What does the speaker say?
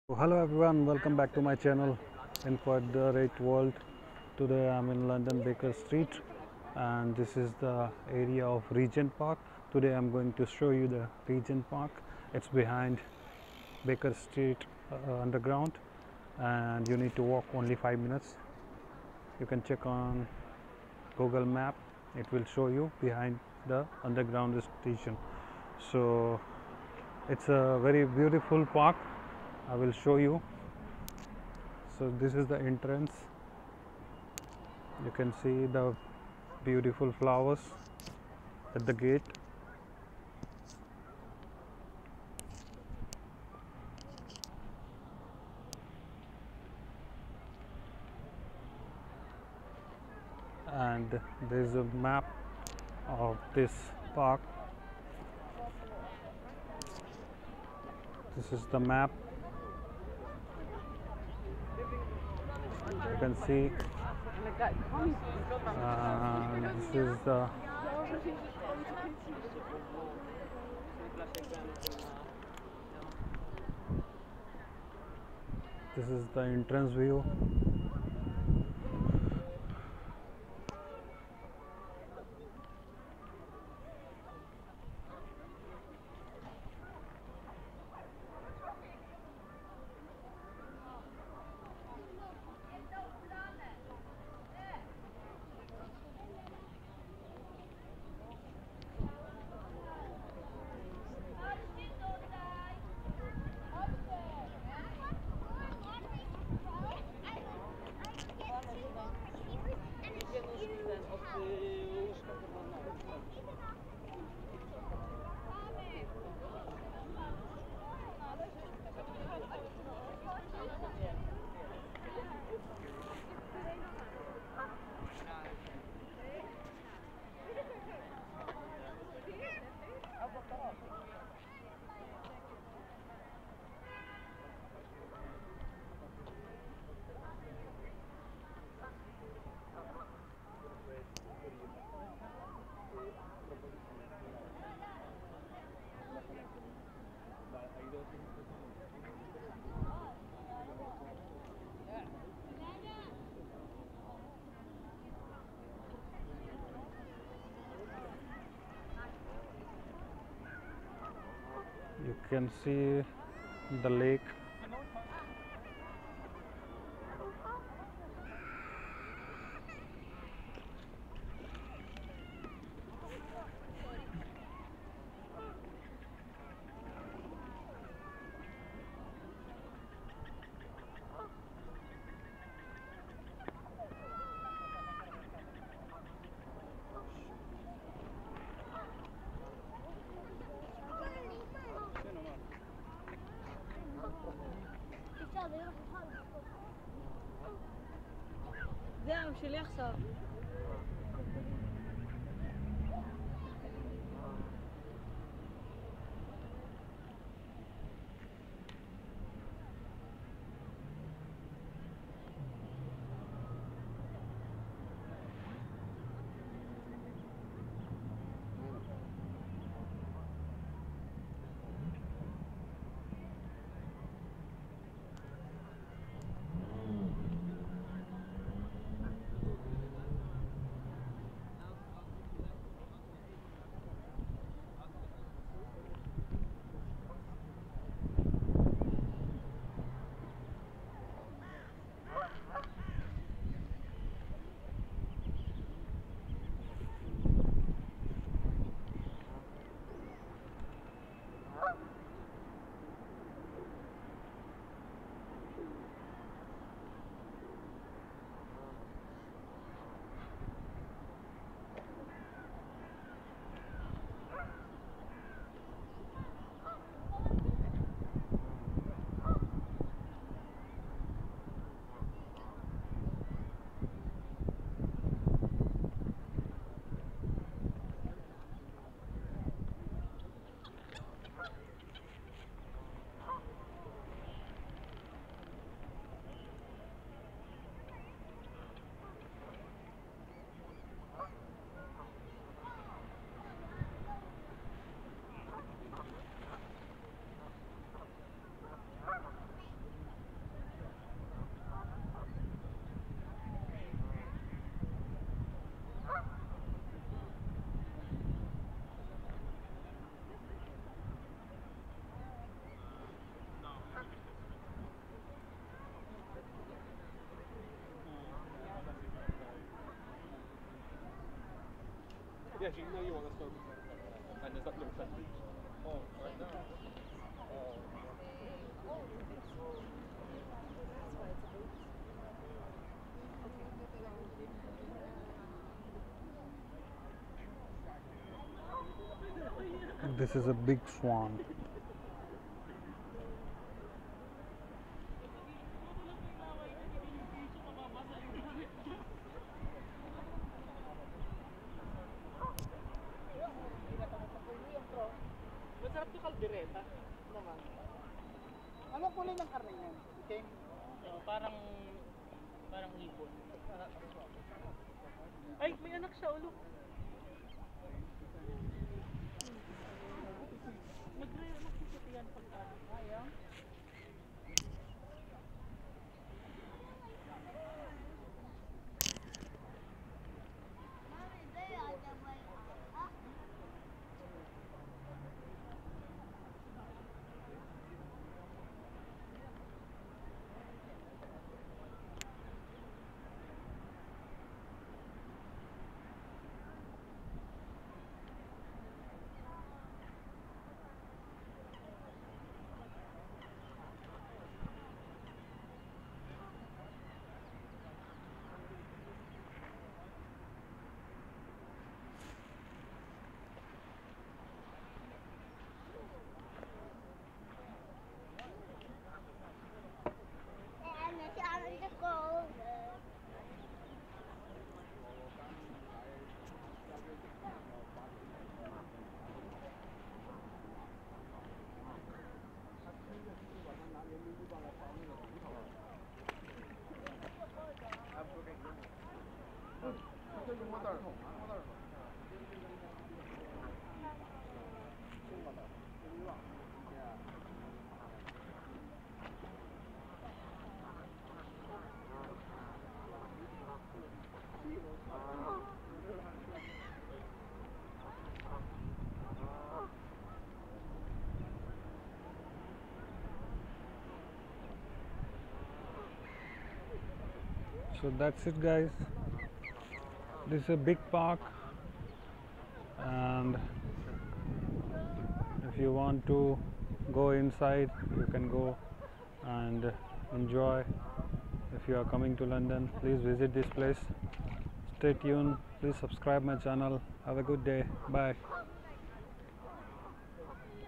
Hello everyone, welcome back to my channel Inquadrate World. Today I'm in London Baker Street and this is the area of Regent Park. Today I'm going to show you the Regent Park. It's behind Baker Street underground and you need to walk only 5 minutes. You can check on Google Map, it will show you behind the underground station. So it's a very beautiful park. I will show you. So this is the entrance. You can see the beautiful flowers at the gate. And there is a map of this park. This is the map. You can see this is the entrance view. You can see the lake. זהו, שלי עכשיו. This is a big swan. Masarap yung kaldereta naman. Anong kulay ng karne niyan? Itim? Parang ibon. Ay, may anak siya, ulo. Nagre-anak si Sofian pagka. Kaya? So that's it, guys. This is a big park, and if you want to go inside, you can go and enjoy. If you are coming to London, please visit this place. Stay tuned, please subscribe my channel. Have a good day. Bye.